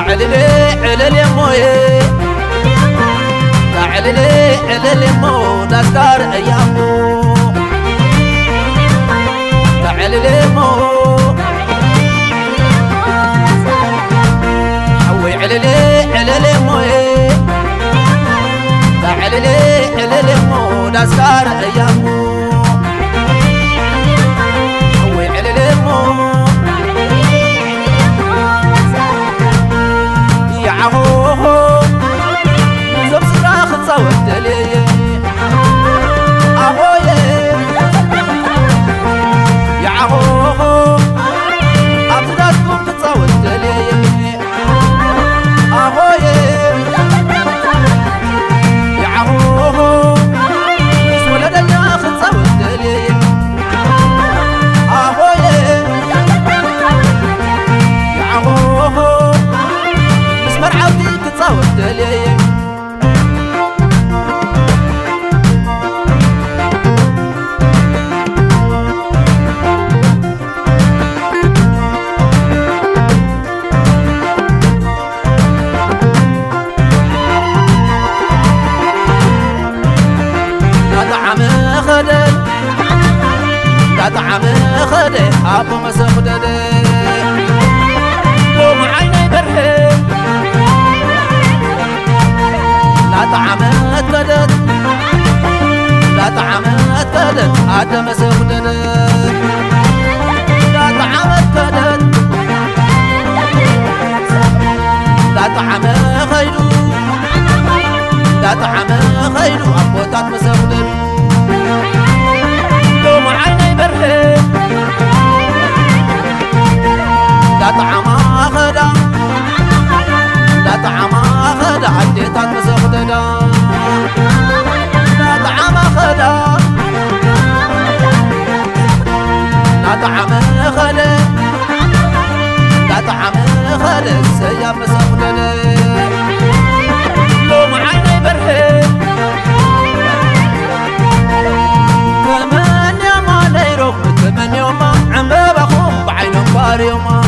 تعالي على موي تعالي على مو دكار أيامو تعالي مو حوي على موي تعالي على مو دكار أيامو حوي على مو يا عهو زب صراخ تصوت لي أهوي يا عهو أبداتكم تصوت لي أهوي يا عهو مش ولد الناخ تصوت لي أهوي يا عهو مش مرعبتي تصوت لي طعم خدي أبو مسخددي قوم عيني برحي لا طعم اتكدت لا طعم اتكدت أدى مسخددي لا طعم اتكدت لا طعم خيلو لا طعم خيلو أبوتات مسخددي قوم عيني برحي لا طعم خدا لا طعم خدا عديتات مسخددا لا طعم خدا لا طعم خدا لا طعم خدا السياب مسخددا قوم عيني برحي من يوم عم بخوم بعينهم بار يوم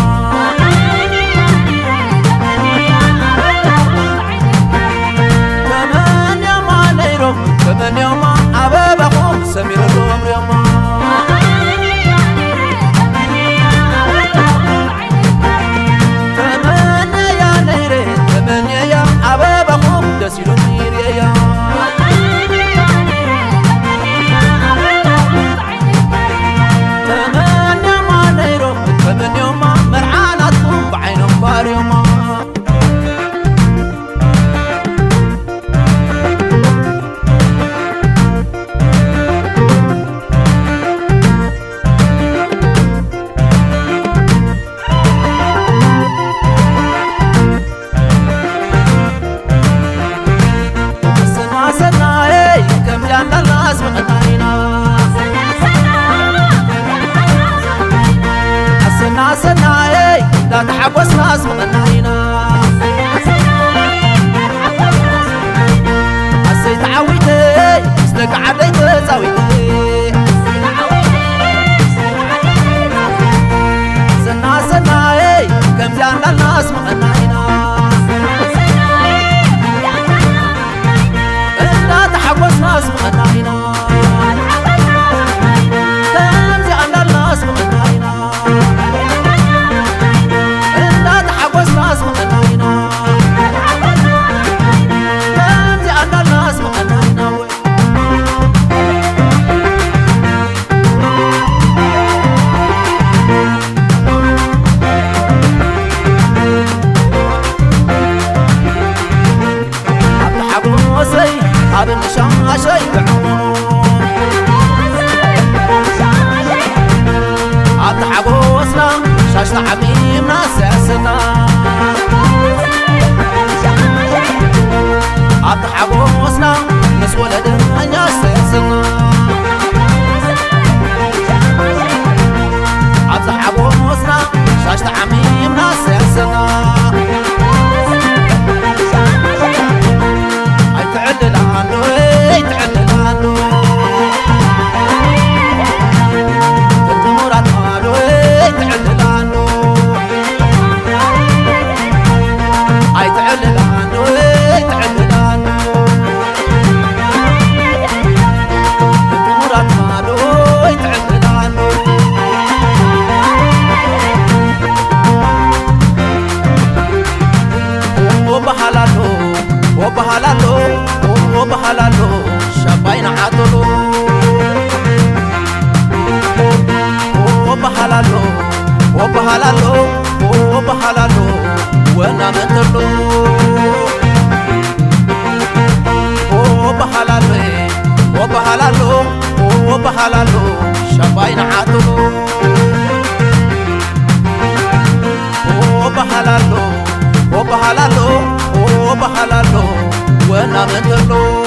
كمان يوم عليهم كمان يوم عم بخوم سمير الروم يوم كمان يا نيري وبحلالو وبحلالو شباين عطلو وبحلالو وبحلالو وبحلالو وانا متلو وبحلالو وبحلالو وبحلالو شباين عطلو وبحلالو وبحلالو وبحلالو وانا متلو